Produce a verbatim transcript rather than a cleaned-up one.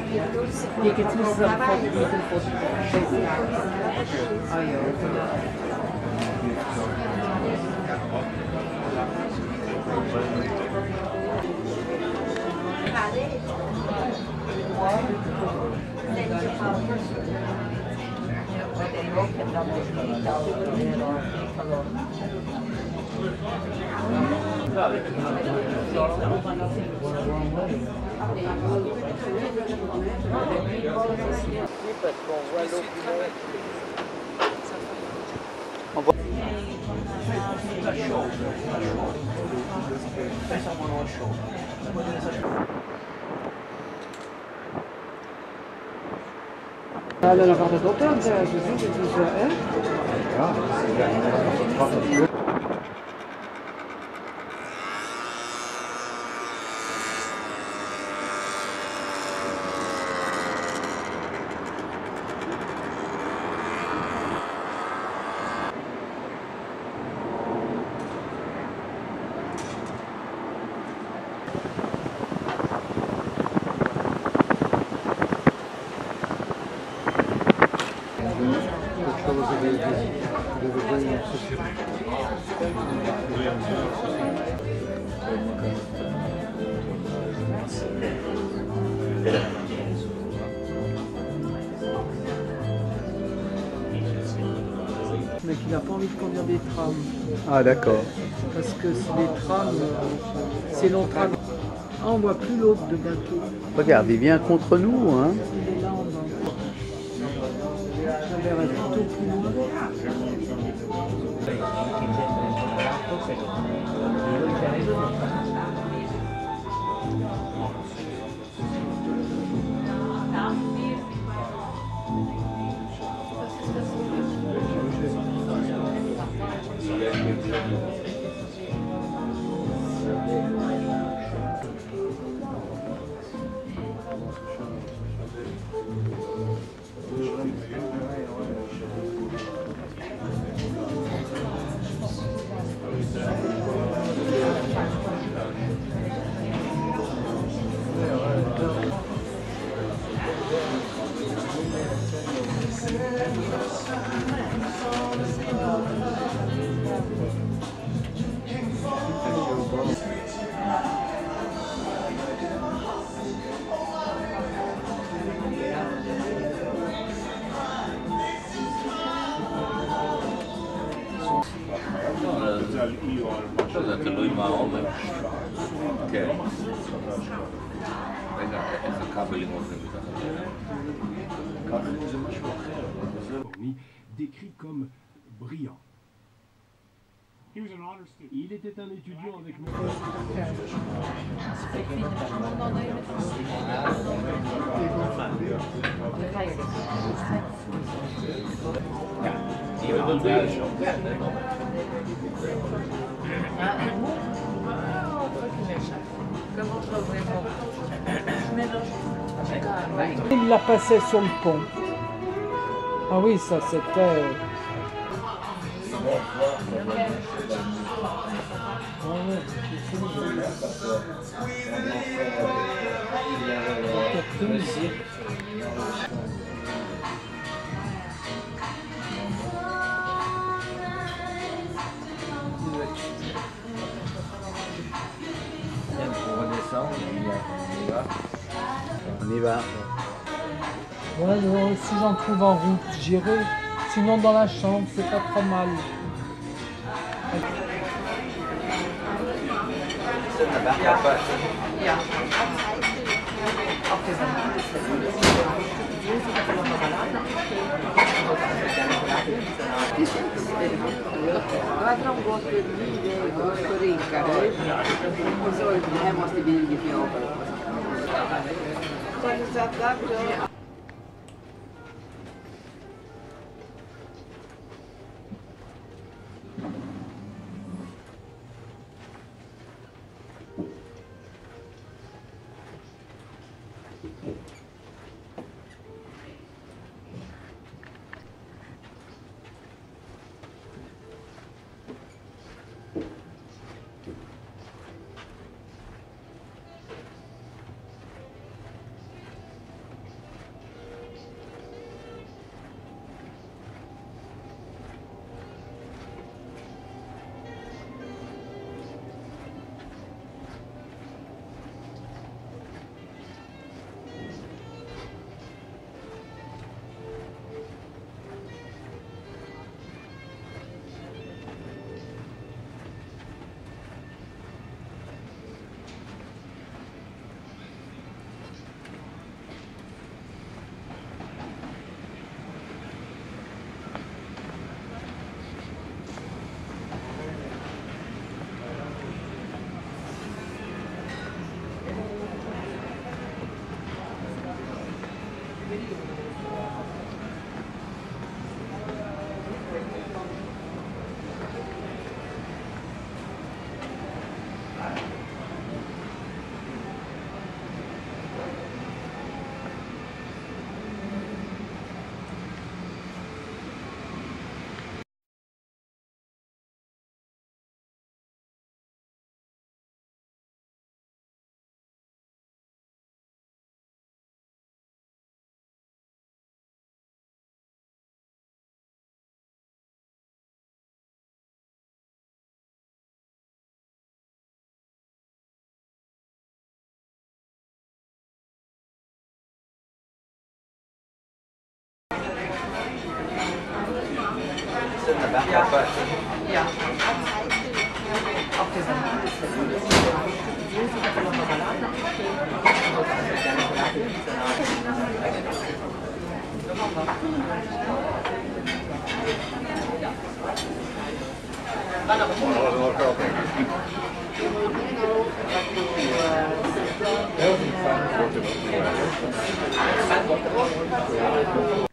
Je keď sme sa chodili pod a jo. Ja, dan gaat het op dan, ze zien het dus, hè? Ja, dat is Mais qu'il n'a pas envie de conduire des trams. Ah d'accord. Parce que les trams, c'est long tram. Ah, on voit plus l'autre de bateau. Regarde, il vient contre nous, hein. Il est là en bas. Ça verrait plutôt plus loin. Dat doe je maar handen. Oké. Echt een kabbeling of décrit comme brillant. Il était un étudiant avec moi. Il la passait sur le pont. Ah oui, ça c'était... On y va. Ouais, ouais, si j'en trouve en route, j'irai. Sinon dans la chambre, c'est pas trop mal. Vatran gått en ny väg och så rinkar det. Och så det här måste bli lite jobbigt. Så du satt där då? Ja,